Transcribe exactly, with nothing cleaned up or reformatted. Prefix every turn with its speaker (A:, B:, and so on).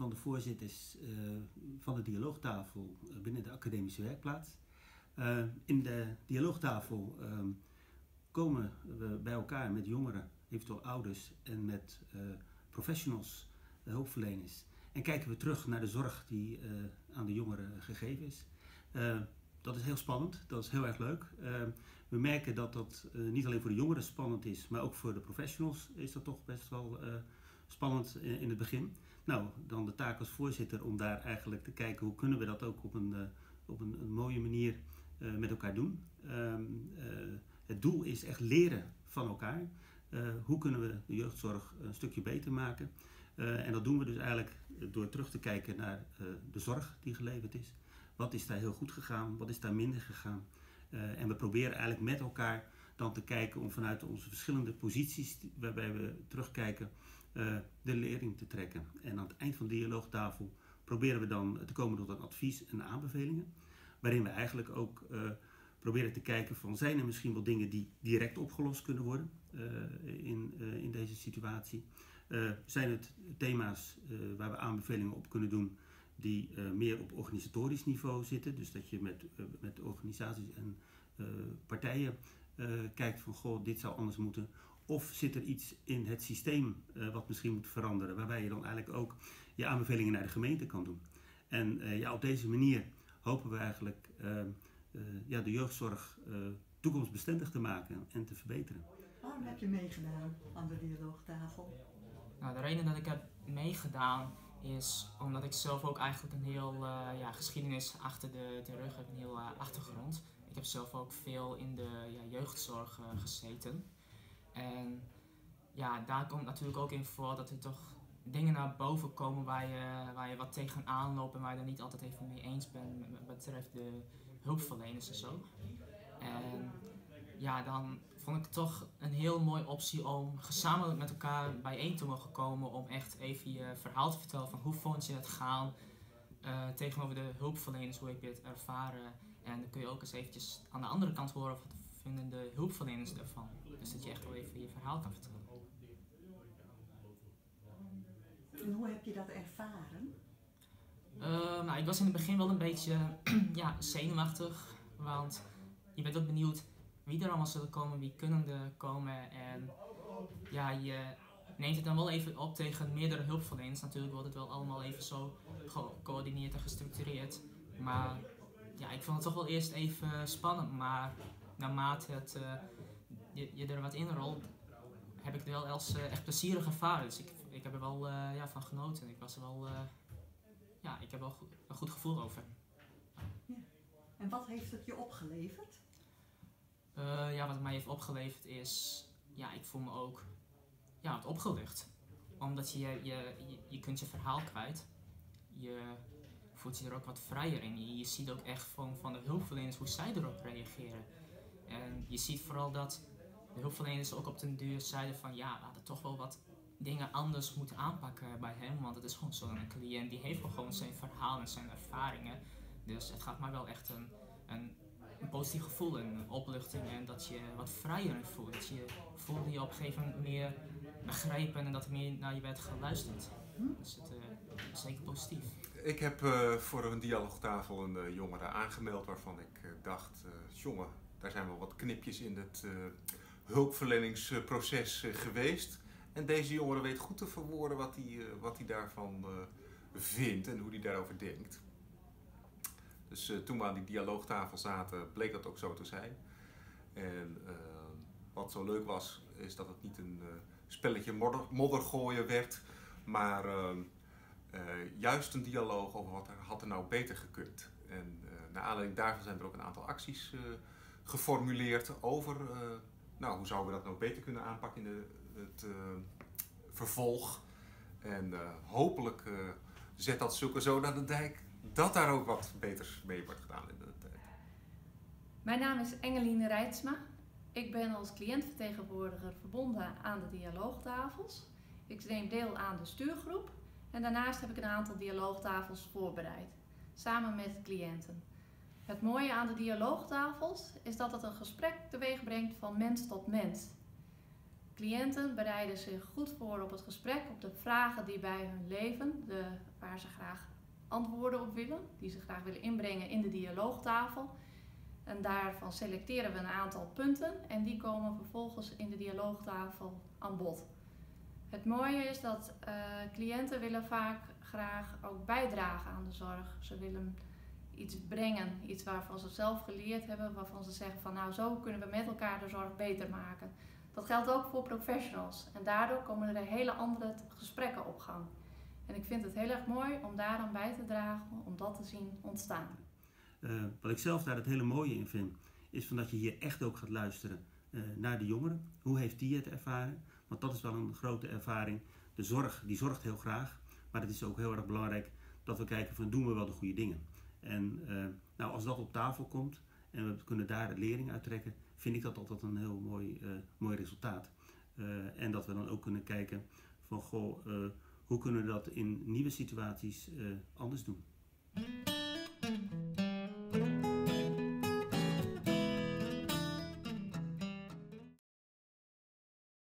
A: de voorzitters uh, van de dialoogtafel binnen de academische werkplaats. Uh, in de dialoogtafel uh, komen we bij elkaar met jongeren, eventueel ouders en met uh, professionals, uh, hulpverleners. En kijken we terug naar de zorg die uh, aan de jongeren gegeven is. Uh, dat is heel spannend, dat is heel erg leuk. Uh, we merken dat dat uh, niet alleen voor de jongeren spannend is, maar ook voor de professionals is dat toch best wel uh, spannend in, in het begin. Nou, dan de taak als voorzitter om daar eigenlijk te kijken hoe kunnen we dat ook op een, uh, op een, een mooie manier uh, met elkaar doen. Uh, uh, het doel is echt leren van elkaar. Uh, hoe kunnen we de jeugdzorg een stukje beter maken? Uh, en dat doen we dus eigenlijk door terug te kijken naar uh, de zorg die geleverd is. Wat is daar heel goed gegaan? Wat is daar minder gegaan? Uh, en we proberen eigenlijk met elkaar dan te kijken om vanuit onze verschillende posities waarbij we terugkijken uh, de lering te trekken. En aan het eind van de dialoogtafel proberen we dan te komen tot een advies en aanbevelingen. Waarin we eigenlijk ook uh, proberen te kijken van zijn er misschien wel dingen die direct opgelost kunnen worden uh, in, uh, in deze situatie. Uh, zijn het thema's uh, waar we aanbevelingen op kunnen doen die uh, meer op organisatorisch niveau zitten. Dus dat je met, uh, met organisaties en uh, partijen uh, kijkt van goh, dit zou anders moeten. Of zit er iets in het systeem uh, wat misschien moet veranderen, waarbij je dan eigenlijk ook je aanbevelingen naar de gemeente kan doen. En uh, ja, op deze manier hopen we eigenlijk uh, uh, ja, de jeugdzorg uh, toekomstbestendig te maken en te verbeteren.
B: Waarom heb je meegedaan aan de dialoogtafel?
C: Nou, de reden dat ik heb meegedaan is omdat ik zelf ook eigenlijk een heel uh, ja, geschiedenis achter de, de rug heb, een heel uh, achtergrond. Ik heb zelf ook veel in de ja, jeugdzorg uh, gezeten. En ja, daar komt natuurlijk ook in voor dat er toch dingen naar boven komen waar je, waar je wat tegenaan loopt en waar je er niet altijd even mee eens bent wat betreft de hulpverleners en zo. En ja, dan vond ik het toch een heel mooie optie om gezamenlijk met elkaar bijeen te mogen komen om echt even je verhaal te vertellen van hoe vond je het gaan uh, tegenover de hulpverleners, hoe heb je het ervaren. En dan kun je ook eens eventjes aan de andere kant horen wat vinden de hulpverleners ervan. Dus dat je echt wel even je verhaal kan vertellen.
B: En hoe heb je dat ervaren?
C: Uh, nou, ik was in het begin wel een beetje ja, zenuwachtig, want je bent ook benieuwd wie er allemaal zullen komen, wie kunnen er komen. En ja, je neemt het dan wel even op tegen meerdere hulpverleners. Natuurlijk wordt het wel allemaal even zo gecoördineerd en gestructureerd. Maar ja, ik vond het toch wel eerst even spannend, maar naarmate het, uh, je, je er wat in rolt, heb ik het wel als uh, echt plezierig ervaren. Dus ik, ik heb er wel uh, ja, van genoten. Ik was er wel, uh, ja, ik heb er wel goed, een goed gevoel over.
B: Ja. En wat heeft het je opgeleverd?
C: Uh, ja, wat het mij heeft opgeleverd is, ja, ik voel me ook ja, wat opgelucht. Omdat je, je, je, je kunt je verhaal kwijt. Je voelt je er ook wat vrijer in. Je, je ziet ook echt van, van de hulpverleners hoe zij erop reageren. En je ziet vooral dat de hulpverleners ook op den duur zeiden van ja, we hadden toch wel wat dingen anders moeten aanpakken bij hem. Want het is gewoon zo'n cliënt, die heeft wel gewoon zijn verhaal en zijn ervaringen. Dus het gaat mij wel echt een, een, een positief gevoel en een opluchting en dat je wat vrijer voelt. Dat je voelde je op een gegeven moment meer begrepen en dat er meer naar je werd geluisterd. Dus het uh, is zeker positief.
D: Ik heb uh, voor een dialoogtafel een uh, jongere aangemeld waarvan ik uh, dacht, uh, jongen, daar zijn wel wat knipjes in het uh, hulpverleningsproces uh, geweest. En deze jongere weet goed te verwoorden wat hij uh, wat hij daarvan uh, vindt en hoe hij daarover denkt. Dus uh, toen we aan die dialoogtafel zaten, bleek dat ook zo te zijn. En uh, wat zo leuk was, is dat het niet een uh, spelletje modder, moddergooien werd, maar uh, uh, juist een dialoog over wat er had er nou beter gekund. En uh, naar aanleiding daarvan zijn er ook een aantal acties uh, geformuleerd over uh, nou, hoe zouden we dat nou beter kunnen aanpakken in de, het uh, vervolg. En uh, hopelijk uh, zet dat zulke zo naar de dijk dat daar ook wat beters mee wordt gedaan in de tijd.
E: Mijn naam is Engeline Rijtsma. Ik ben als cliëntvertegenwoordiger verbonden aan de dialoogtafels. Ik neem deel aan de stuurgroep en daarnaast heb ik een aantal dialoogtafels voorbereid, samen met cliënten. Het mooie aan de dialoogtafels is dat het een gesprek teweeg brengt van mens tot mens. cliënten bereiden zich goed voor op het gesprek, op de vragen die bij hun leven, de, waar ze graag antwoorden op willen, die ze graag willen inbrengen in de dialoogtafel. En daarvan selecteren we een aantal punten en die komen vervolgens in de dialoogtafel aan bod. Het mooie is dat uh, cliënten willen vaak graag ook bijdragen aan de zorg. Ze willen iets brengen, iets waarvan ze zelf geleerd hebben, waarvan ze zeggen van nou zo kunnen we met elkaar de zorg beter maken. Dat geldt ook voor professionals en daardoor komen er hele andere gesprekken op gang. En ik vind het heel erg mooi om daaraan bij te dragen, om dat te zien ontstaan.
A: Uh, wat ik zelf daar het hele mooie in vind, is van dat je hier echt ook gaat luisteren uh, naar de jongeren. Hoe heeft die het ervaren? Want dat is wel een grote ervaring. De zorg, die zorgt heel graag, maar het is ook heel erg belangrijk dat we kijken van doen we wel de goede dingen. En uh, nou, als dat op tafel komt en we kunnen daar lering uit trekken, vind ik dat altijd een heel mooi, uh, mooi resultaat. Uh, en dat we dan ook kunnen kijken van goh, uh, hoe kunnen we dat in nieuwe situaties uh, anders doen.